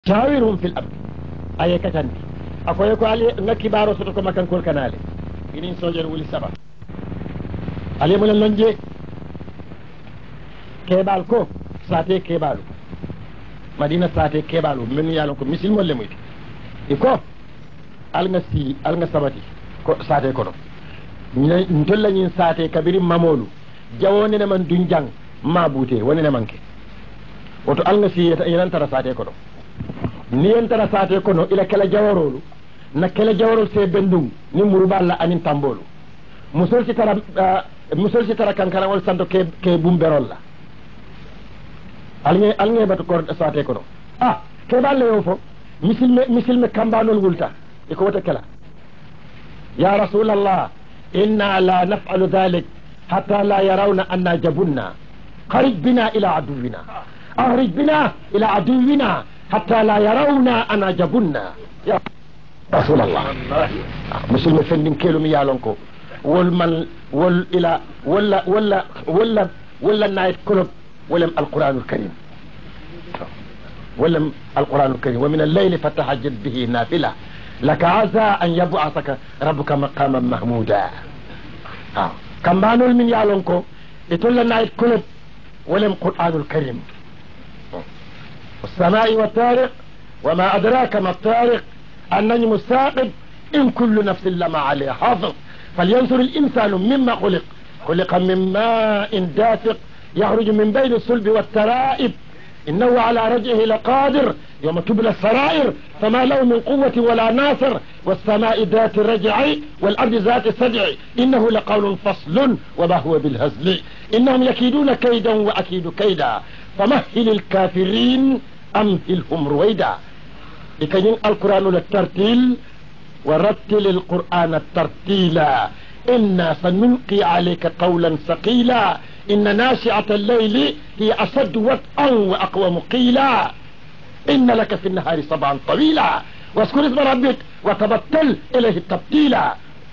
شاورهم في الأمر أي كتن أكو يكو علي نكي بارو ستوكو مكان كل كنالي إنين سوجر ولي سبا علي من اللنجي كيبال كو ساتي كيبالو مدينة ساتي كيبالو من يالون كو مسلم ولا مويت إكو ألغا سباتي كو ساتي كو نتولا نين ساتي كبير مامولو جاوني نمان دنجان ما بوتي وني نمانكي woto alga si yenantara sate kono ni yentara sate kono ila kela jawarolu na kela jawarol se bendum ni muruballa anin tambolu musol si tara kankana wal santo ke bumberol la alge batu ko sate kono ke balle yo fo misilme kambanol wulta iko wata kela ya rasulallah inna la naf'alu dhalik hatta la yarawna anna jabunna qarib bina ila aduwina أخرج بنا إلى عدونا حتى لا يرونا أنا جبنا يا رسول الله مسلم فندين كيلو ميالونكو والمن إلى ولا نايت كلب ولم القرآن الكريم ولم القرآن الكريم ومن الليل فتهجد به نافلة لك عسى أن يبعثك ربك مقاما محمودا كم بانول من يالونكو يتولى نايت كلب ولم القرآن الكريم والسماء والطارق وما أدراك ما الطارق النجم الثاقب إن كل نفس لما عليها حافظ فلينظر الإنسان مما خلق من ماء دافق يخرج من بين الصلب والترائب إنه على رجعه لقادر يوم تبلى السرائر فما له من قوة ولا ناصر والسماء ذات الرجع والأرض ذات السجع إنه لقول فصل وما هو بالهزل إنهم يكيدون كيدا وأكيد كيدا فمهل الكافرين أمهلهم رويدا لكي القرآن للترتيل ورتل القرآن الترتيلا إنا سنلقي عليك قولا ثقيلا إن ناشعة الليل هي أشد وطئا وأقوم قيلا إن لك في النهار صبعا طويلا واذكر اسم ربك وتبتل إليه التبتيلا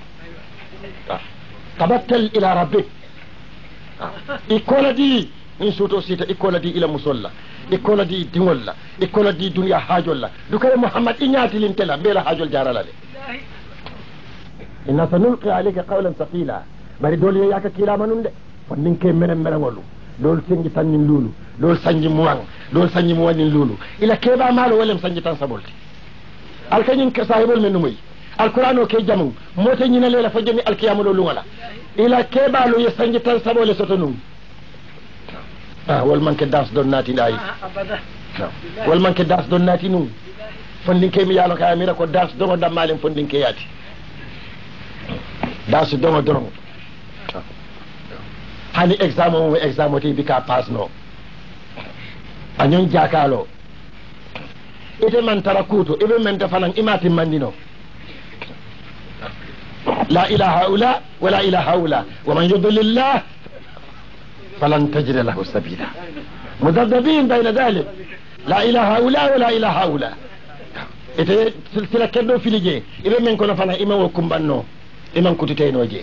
تبتل إلى ربك إيكولا دي من سوتو سيتا إيكولا دي إلى مسلا إيكولا دي ديولا إيكولا دي دنيا حاجولا دوكاي محمد إنياتي لنتلا بلا حاجول جارلا لي إنا سنلقي عليك قولا ثقيلا bari dole yaka kila manun de wondin ke menen wolu dol sengi tannin lulu dol sanji muwang dol sanji muwanin lulu ila keba malo walem sanji tan sabolti alkanyin ka sahibul men muy alqur'ano ke jamu mota nyina lela fa jami alqiyamu lulu wala ila keba lo ye sanji tan sabole sotonum wal manke das don nati dai wal manke das don nati num fondin ke mi yalo ka amira ko das do dam malen fondin ke yati das do do hani exam ti bika pass no anyon jakalo ite man tarakuto ibe men tafanan imati mandino la ilaha illa wa la ilaha illa wa man yudlillah falan tajid lahu sabila mudabdabin bayna dhalik la ilaha illa wa la ilaha illa ite silsila keddo filije ibe men kono fana imawo kumbanno iman kutiteno je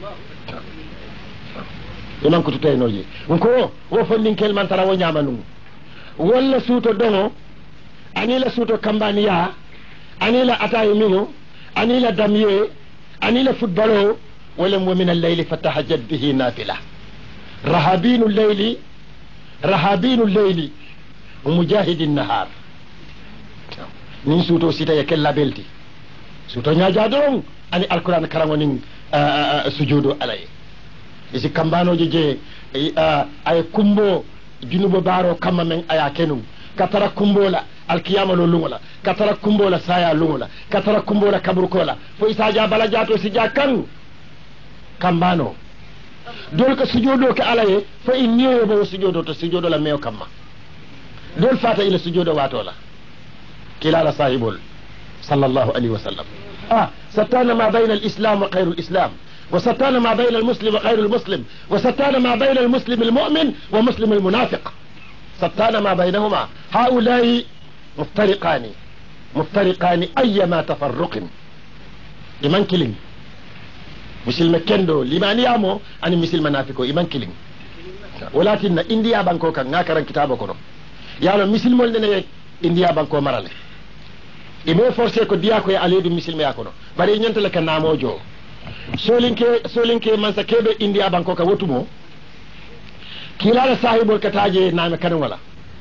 iman kutiteno je ko wo fondin kel man tara wo nyamanu walla suto dono anila suto kambaniya anila atayi minu anila damye anila footballo wala min al-layli fatahajjad bihi nafila rahabinu al-layli wa mujahidi an-nahar nin suto sita ya kella belti suto nyaaja don ani alquran karangonin sujudu alay isi kambano je ay kumbo junubo baro kamma men aya kenum katara kumbola alkiyama lo lungola katara kumbola saya lungola katara kumbola kaburkola fo isaja bala jato si jakan kambano dol ka sujudo ka alaye fa inniyo bo sujudo to sujudo la meyo kamma dol fata ila sujudo watola kilala sahibul sallallahu alaihi wasallam ستانا ما بين الإسلام وغير الإسلام وستانا ما بين المسلم وغير المسلم وستانا ما بين المسلم المؤمن ومسلم المنافق ستانا ما بينهما هؤلاء مفترقان أيما تفرق إيمان كيلين مسلم كندو لمن يامو أن مسلم منافقو إيمان كيلين ولكن إنديا بانكو كان ناكرا كتابو كنو يعني مسلم ولدنا india banko marale ime forcé ko diya ko e aleedu misilme yakono bari ñantale ka namojo solinke man sa kebe india banko ka wotumo kilala sahibol ka taje name kanen wala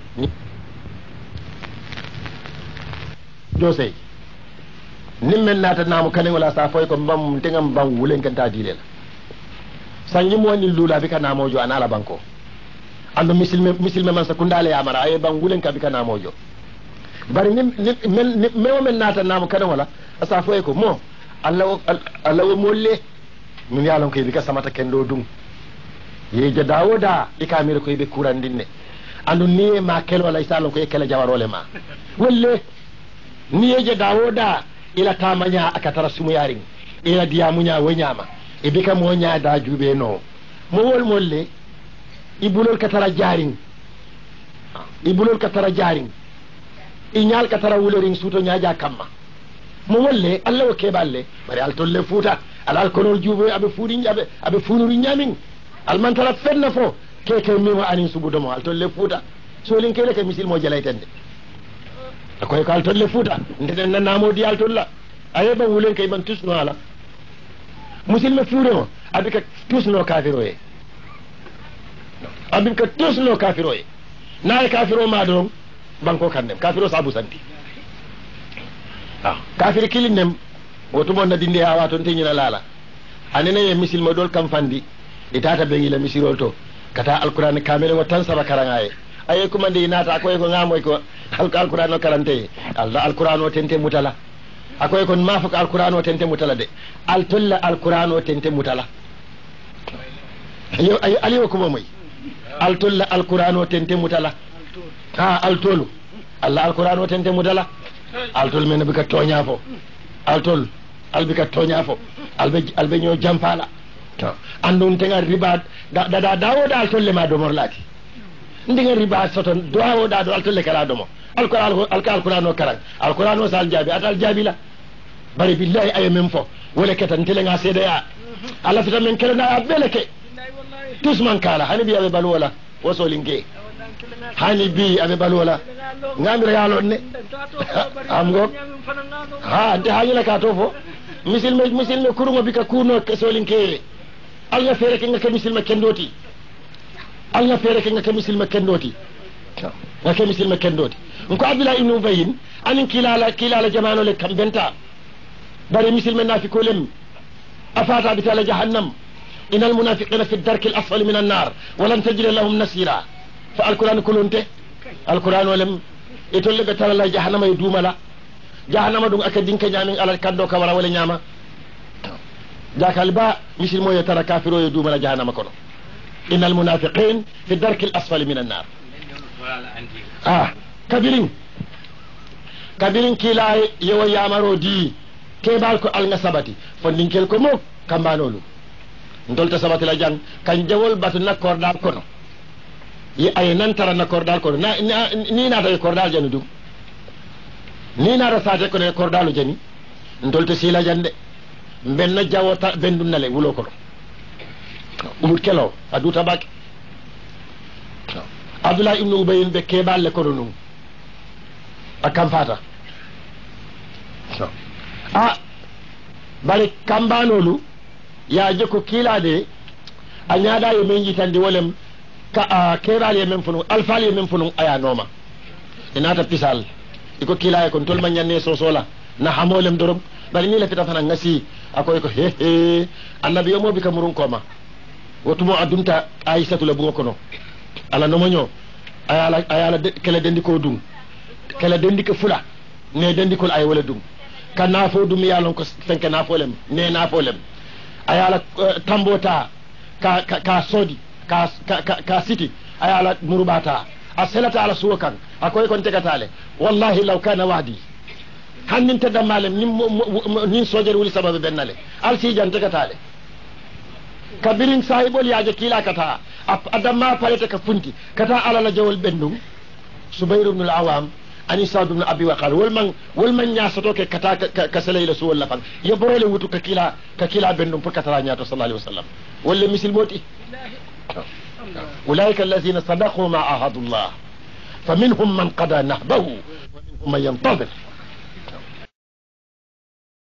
josey nimmen nata namu kanen wala sa foy ko mbam tengam bang wulen kan ta dilela sanji mo woni lula bi ka namojo anala banko ando misilme man sa kundale yamara ay bang wulen ka bi ka namojo bari mewo men nata namu kanen wala asa foy ko mo Allah wo molle min yalon koy bi ka samata kendo dum yeje dawoda ikamire koy be kurandinne andu niye ma kelo wala isalon koy kala jawarole ma wolle niyeje dawoda ila tamanya akatara sumu yarin ila diamunya wonyama e be kam wonya da jube no mo wol molle ibulol katara jaring inyal katara wuloring suto nyaaja kamma mo wolle Allah o keballe bari al tolle fuuta alal konol juubo abe fuudi abe funuri nyamin al mantala fenna fo keke mimo anin subudo mo al tolle fuuta so lin kele ke misil mo jalaytende akoy ko al tolle fuuta ndeden nanamo di al tolla ayeba wulen kay man tusno ala musil me fuure mo abika tusno kafiroye abika tusno kafiroye naay kafiro ma do banko kandem kafiro sabu santi kafiri kilinem wotu mon na dinde hawa ton tenyina lala anene ye misil modol kam fandi itata be ngila misirol to kata alquran kamele wa tan saba karangaye aye kuma ndi nata akoy ko ngamoy ko alquran o karante allah alquran o tente mutala akoy kon mafaka alquran o tente mutala de altolla alquran o tente mutala yo ay ali ko moy altolla alquran o tente mutala altolu allah alquran o tente mutala altol men bika toña fo altol albika toña fo albe ñoo jampala to andum tenga riba da dawoda altolle ma do morlati ndinga riba soton dawoda do altolle kala do mo alquran o karan alquran o sal jabi atal jabi la bari billahi ay men fo wala ketan tele nga sede ya ala fita men kala na beleke tusman kala hani biya be balwala wosolinge hani bi abe balwala ngamira yalo ne am go ha de hayila ka to fo misil me kurungo bika kuno kesolinke Allah fere ke ngaka misil me kendoti Allah fere ke ngaka misil me kendoti ngaka misil me kendoti ko Abdullah ibn Ubay anin kilala jamano le kambenta bari misil me nafi kolem afata bi tala jahannam inal munafiqina fi ad-dark al-asfali min an-nar wa lan tajid lahum nasira fa alquran kulunte alquran walem itolle be tala jahannama e dumala jahannama dum aka dinka nyamin alal kaddo ka wala nyama jakal ba misil moye tara kafiro e dumala jahannama kono innal munafiqin fi dark al asfali min an-nar kabirin kila yewo yamaro di kebal ko al ngasabati fondinkel ko mo kambanolu ndolta sabati la jang kan jawol batu nakordal kono yi ay nan tara nakordal kono ni na tay kordal janu dum ni na rasate ko ne kordalu jani ndolta sila jande benna jawota bendun nale wulo ko umur kelo aduta bak Abdullah ibn Ubay be kebal le kono num akam fata bari kambanolu ya je ko kilade a nyaada yo men jitande wolem ka keral ye men funu alfal ye men funu aya noma inata pisal iko kilaye kon tol man nyanne so sola na hamolem dorom bari ni la fita fana ngasi akoy ko he annabi yo mo bi kamurun koma wotumo adumta aishatu la bugo kono ala no monyo ayala kala dendi ko dum kala dendi ko fula ne dendi ko ay wala dum kana fo dum yalon ko fenke na folem ne na folem ayala tambota ka sodi ka siti ayala murubata aselata ala suwakan akoy kon tegatale wallahi law kana wadi hannin tedda malem nin sojer wuli sababu bennale alsi jan tegatale kabirin sahibol yaje kila kata adamma palete ka funti kata ala la jawol bendum Subayr ibn al-Awam ani Sa'd ibn Abi Waqqas wol man nyasoto ke kata ka salayla su wala fan yoborole wutu ka kila bendum pour katara nyato sallallahu alaihi wasallam wala misil moti ulaika allazina sadaqu ma ahadullah faminhum man qada nahbahu ومن ينتظر.